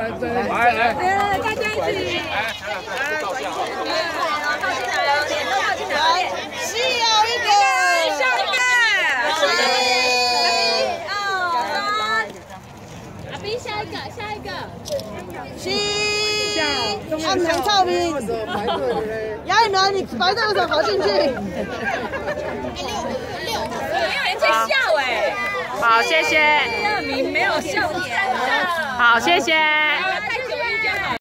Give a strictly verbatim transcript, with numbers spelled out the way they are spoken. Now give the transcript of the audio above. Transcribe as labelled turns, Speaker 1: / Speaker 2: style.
Speaker 1: 来来，
Speaker 2: 大家一起，来，照相，然后靠近来哦，脸都靠近来，需要一个，下一个，一、二、三，阿斌下一个，下一个，七，暗藏照片，杨一楠，你排队为什么跑进去？六个，没有人在笑哎。
Speaker 3: 好，谢谢。
Speaker 2: 第二名没有笑点。
Speaker 3: 好，谢谢。